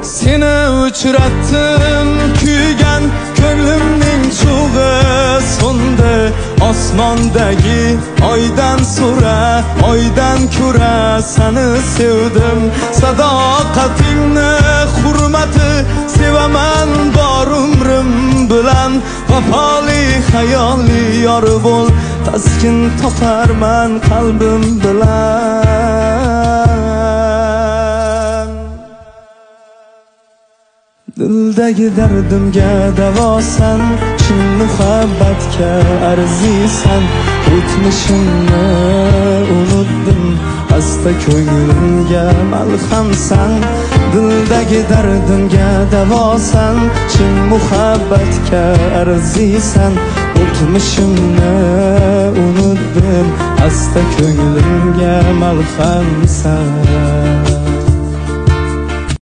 Seni uçratdim kuygan ko'nglimning chug'i so'ndi. Osmondagi oydan so'ra, oydan ko'ra seni sevdim. Sadoqatingni hurmati sevaman bor umrim bilan. Vafoli hayoli yor bo'l, taskin toparman qalbim bilan. Dildagi dardimga davosan, chin muhabbatga arzisan. O'tmishimni unutdim, asta ko'nglimga malhamsan. Dildagi dardimga davosan, chin muhabbatga arzisan. O'tmishimni unutdim, asta ko'nglimga malhamsan.